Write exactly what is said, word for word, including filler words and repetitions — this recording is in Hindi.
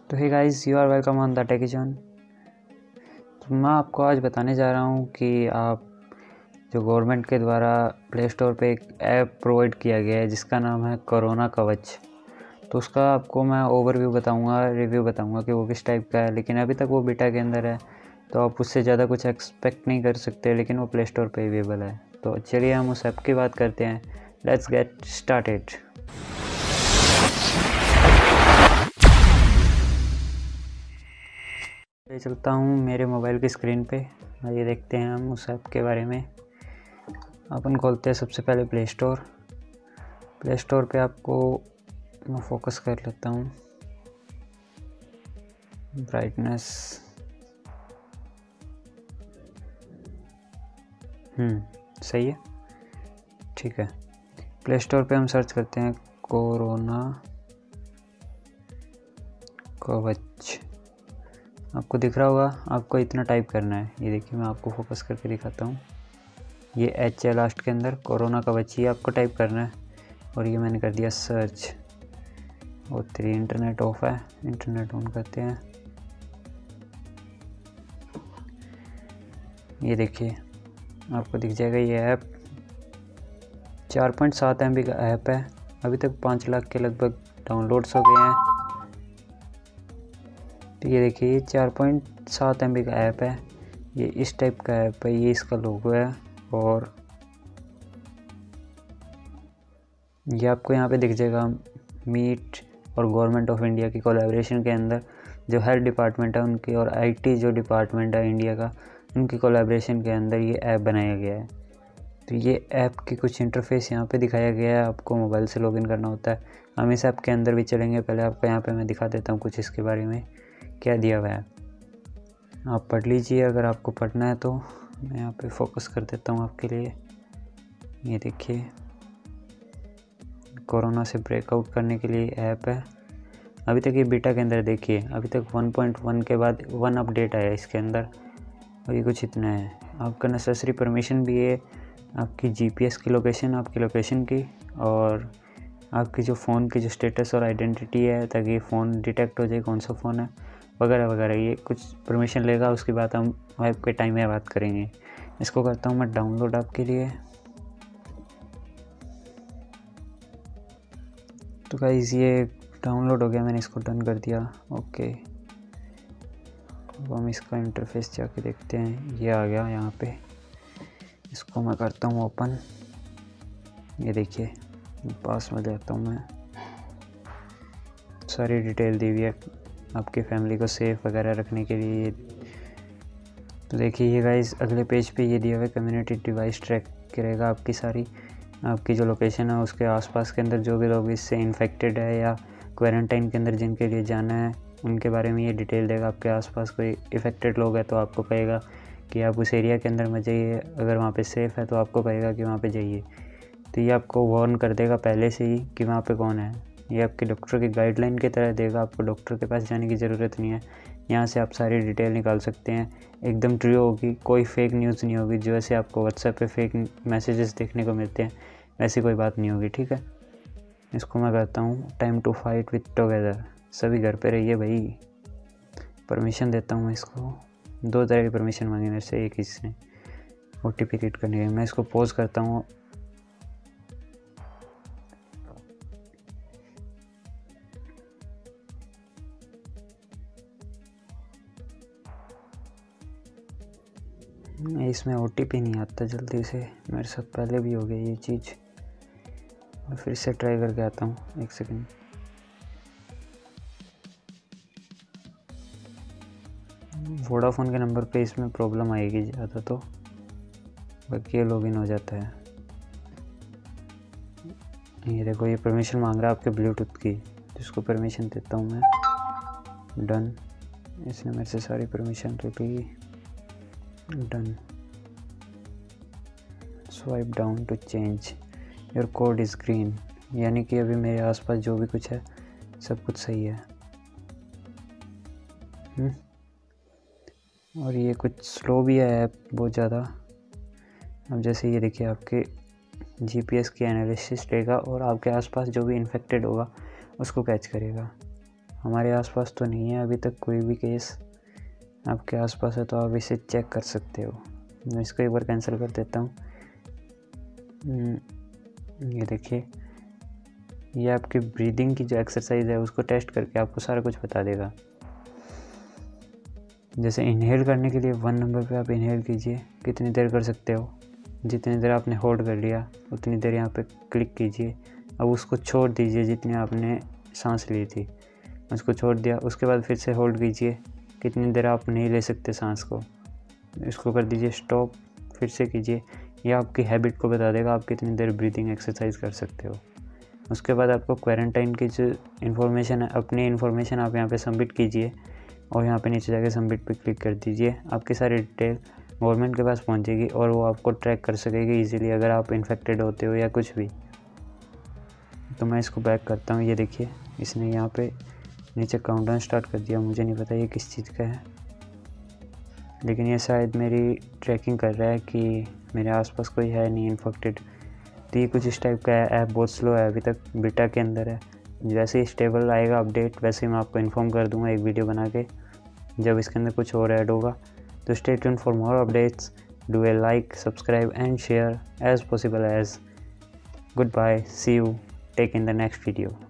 तो hey guys, you are welcome on the techie zone. तो मैं आपको आज बताने जा रहा हूँ कि आप जो गवर्नमेंट के द्वारा प्ले स्टोर पे एक ऐप प्रोवाइड किया गया है जिसका नाम है कोरोना कवच। तो उसका आपको मैं ओवरव्यू बताऊँगा, रिव्यू बताऊँगा कि वो किस टाइप का है। लेकिन अभी तक वो बीटा के अंदर है तो आप उससे ज़्यादा कुछ एक्सपेक्ट नहीं कर सकते, लेकिन वो प्ले स्टोर पर अवेलेबल है। तो चलिए हम उस ऐप की बात करते हैं। Let's get started. चलता हूँ मेरे मोबाइल की स्क्रीन पे। आइए देखते हैं हम उस ऐप के बारे में। अपन खोलते हैं सबसे पहले प्ले स्टोर। प्ले स्टोर पे आपको मैं फोकस कर लेता हूँ, ब्राइटनेस। हम्म सही है, ठीक है। प्ले स्टोर पे हम सर्च करते हैं कोरोना कवच। आपको दिख रहा होगा, आपको इतना टाइप करना है। ये देखिए, मैं आपको फोकस करके दिखाता हूँ। ये एच है लास्ट के अंदर, कोरोना कवच, ये आपको टाइप करना है। और ये मैंने कर दिया सर्च। और तेरी इंटरनेट ऑफ है, इंटरनेट ऑन करते हैं। ये देखिए, आपको दिख जाएगा ये ऐप। चार पॉइंट सात एम बी का ऐप है। अभी तक पाँच लाख के लगभग डाउनलोड्स हो गए हैं। तो ये देखिए, ये चार पॉइंट सात एम बी का ऐप है। ये इस टाइप का ऐप है, ये इसका लोगो है। और ये आपको यहाँ पे दिख जाएगा मीट और गवर्नमेंट ऑफ इंडिया की कोलैबोरेशन के अंदर जो हेल्थ डिपार्टमेंट है उनकी और आईटी जो डिपार्टमेंट है इंडिया का, उनकी कोलैबोरेशन के अंदर ये ऐप बनाया गया है। तो ये ऐप की कुछ इंटरफेस यहाँ पे दिखाया गया है। आपको मोबाइल से लॉगिन करना होता है। हम इस ऐप के अंदर भी चलेंगे। पहले आपको यहाँ पे मैं दिखा देता हूँ कुछ इसके बारे में क्या दिया हुआ है। आप पढ़ लीजिए अगर आपको पढ़ना है तो। मैं यहाँ पे फोकस कर देता हूँ आपके लिए। ये देखिए, कोरोना से ब्रेकआउट करने के लिए ऐप है। अभी तक ये बीटा के अंदर देखिए, अभी तक वन पॉइंट वन के बाद वन अपडेट आया इसके अंदर। और ये कुछ इतना है। आपका नेसेसरी परमिशन भी है, आपकी जीपीएस की लोकेशन, आपकी लोकेशन की, और आपकी जो फ़ोन की जो स्टेटस और आइडेंटिटी है, ताकि फ़ोन डिटेक्ट हो जाए कौन सा फ़ोन है, वगैरह वगैरह। ये कुछ परमिशन लेगा, उसके बाद हम ऐप के टाइम में बात करेंगे। इसको करता हूँ मैं डाउनलोड आपके लिए। तो गाइस, ये डाउनलोड हो गया, मैंने इसको डन कर दिया। ओके, अब हम इसका इंटरफेस जाके देखते हैं। ये आ गया यहाँ पे। इसको मैं करता हूँ ओपन। ये देखिए, पास में जाता हूँ मैं। सारी डिटेल दी हुई है आपकी फैमिली को सेफ वगैरह रखने के लिए। तो देखिए ये गाइस, अगले पेज पे ये दिया हुआ है कम्युनिटी डिवाइस ट्रैक करेगा आपकी सारी, आपकी जो लोकेशन है उसके आसपास के अंदर जो भी लोग इससे इन्फेक्टेड है या क्वारंटाइन के अंदर जिनके लिए जाना है उनके बारे में ये डिटेल देगा। आपके आसपास कोई इफ़ेक्टेड लोग हैं तो आपको कहेगा कि आप उस एरिया के अंदर मत जाइए। अगर वहाँ पे सेफ़ है तो आपको कहेगा कि वहाँ पे जाइए। तो ये आपको वार्न कर देगा पहले से ही कि वहाँ पे कौन है। ये आपके डॉक्टर की गाइडलाइन की तरह देगा। आपको डॉक्टर के पास जाने की ज़रूरत नहीं है। यहाँ से आप सारी डिटेल निकाल सकते हैं। एकदम ट्रू होगी, कोई फेक न्यूज़ नहीं होगी। जो ऐसे आपको व्हाट्सएप पे फेक मैसेजेस देखने को मिलते हैं वैसी कोई बात नहीं होगी, ठीक है। इसको मैं करता हूँ time to fight with together. सभी घर पे रहिए भाई। परमिशन देता हूँ मैं इसको। दो तरह की परमिशन मांगी मेरे से, एक इसने ओ टी पी रीड करने की। मैं इसको पॉज करता हूँ। इसमें ओ टी पी नहीं आता जल्दी से, मेरे साथ पहले भी हो गई ये चीज़। मैं फिर से ट्राई करके आता हूँ, एक सेकंड। वोडाफोन के नंबर पे इसमें प्रॉब्लम आएगी ज़्यादा, तो बाकी ये लॉगिन हो जाता है। ये देखो, ये परमिशन मांग रहा है आपके ब्लूटूथ की, जिसको परमिशन देता हूँ मैं। डन। इसने मेरे से सारी परमिशन ले ली। Done. Swipe down to change your code is green, यानी कि अभी मेरे आसपास जो भी कुछ है सब कुछ सही है। हुँ? और ये कुछ स्लो भी है ऐप बहुत ज़्यादा। अब जैसे ये देखिए, आपके जीपीएस की एनालिसिस लेगा और आपके आसपास जो भी इन्फेक्टेड होगा उसको कैच करेगा। हमारे आसपास तो नहीं है अभी तक कोई भी केस। आपके आसपास है तो आप इसे चेक कर सकते हो। मैं इसको एक बार कैंसिल कर देता हूँ। ये देखिए, ये आपकी ब्रीदिंग की जो एक्सरसाइज है उसको टेस्ट करके आपको सारा कुछ बता देगा। जैसे इनहेल करने के लिए वन नंबर पे आप इनहेल कीजिए, कितनी देर कर सकते हो। जितनी देर आपने होल्ड कर लिया उतनी देर यहाँ पे क्लिक कीजिए। अब उसको छोड़ दीजिए, जितनी आपने सांस ली थी उसको छोड़ दिया। उसके बाद फिर से होल्ड कीजिए, कितनी देर आप नहीं ले सकते सांस को, इसको कर दीजिए स्टॉप, फिर से कीजिए। यह आपकी हैबिट को बता देगा आप कितनी देर ब्रीदिंग एक्सरसाइज कर सकते हो। उसके बाद आपको क्वारंटाइन की जो इन्फॉर्मेशन है, अपनी इन्फॉर्मेशन आप यहाँ पे सबमिट कीजिए और यहाँ पे नीचे जाके सबमिट पे क्लिक कर दीजिए। आपकी सारी डिटेल गवर्नमेंट के पास पहुँचेगी और वो आपको ट्रैक कर सकेगी ईजिली अगर आप इन्फेक्टेड होते हो या कुछ भी। तो मैं इसको बैक करता हूँ। ये देखिए, इसने यहाँ पे नीचे काउंटडाउन स्टार्ट कर दिया। मुझे नहीं पता ये किस चीज़ का है, लेकिन ये शायद मेरी ट्रैकिंग कर रहा है कि मेरे आसपास कोई है नहीं इन्फेक्टेड। तो ये कुछ इस टाइप का है। ऐप बहुत स्लो है, अभी तक बीटा के अंदर है। जैसे ही स्टेबल आएगा अपडेट वैसे ही मैं आपको इन्फॉर्म कर दूंगा एक वीडियो बना के, जब इसके अंदर कुछ और ऐड होगा। तो stay tune for more updates, do a like, subscribe and share as possible as. Good bye, see you, take in the next video.